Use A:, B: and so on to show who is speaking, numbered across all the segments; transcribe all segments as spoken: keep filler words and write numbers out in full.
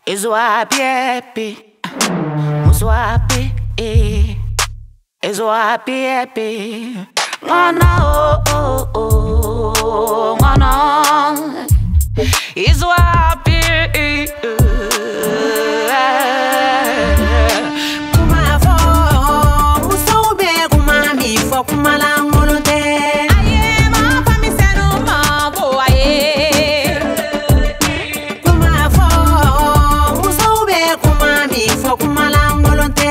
A: happy, I'm so happy, I'm so happy, happy. Ngana oh oh oh, ngana, I'm so happy.
B: Kuma fo, muso be kuma mi fo kuma la ngolote.
A: Aye ma pa mi seno ma bo aye.
B: Kuma fo, muso be kuma mi fo kuma la ngolote.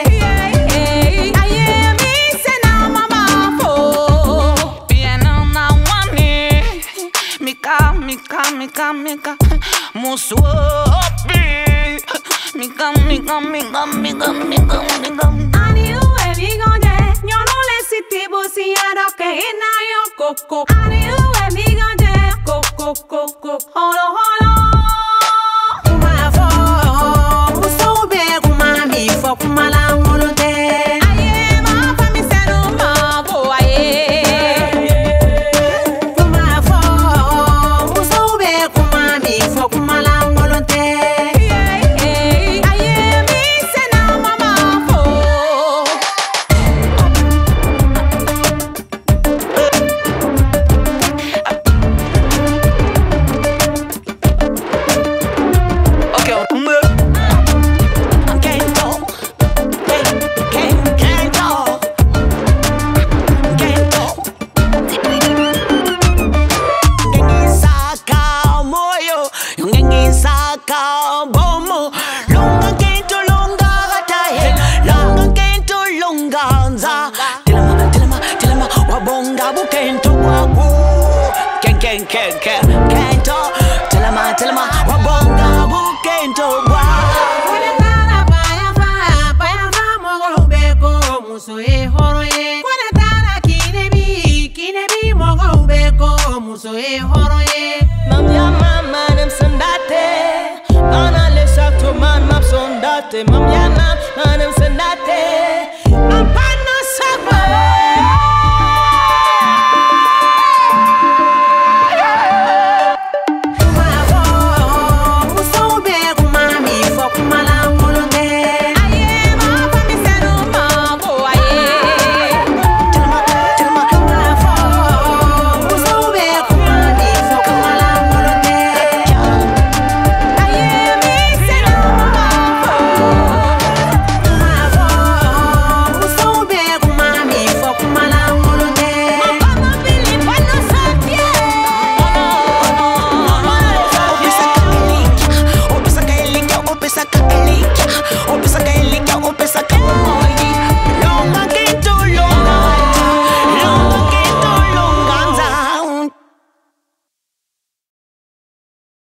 A: Aye mi seno mama fo. Piano na wani, mika mika mika mika, muso happy. Mika mika mika mika mika mika.
B: Ani uwe bigonje, yo no le siti busi aro que ina yo coco. Ani uwe bigonje, coco coco, holo holo. Kuma fo, muso be kuma mi fo kuma la ngolote.
A: Aye ma pa mi seno ma bo aye.
B: Kuma fo, muso be kuma mi fo kuma la ngolote.
A: Aye mi seno mama fo. Okay, umbe. Can't talk. Can't can't can't talk. Can't talk. Ngengisaka moyo, ngengisaka bomo. Lunga kento lunga gataye, lunga kento lunga nza. Tilama tilama tilama wabonga bukento kwaku. Ken ken ken ken ken.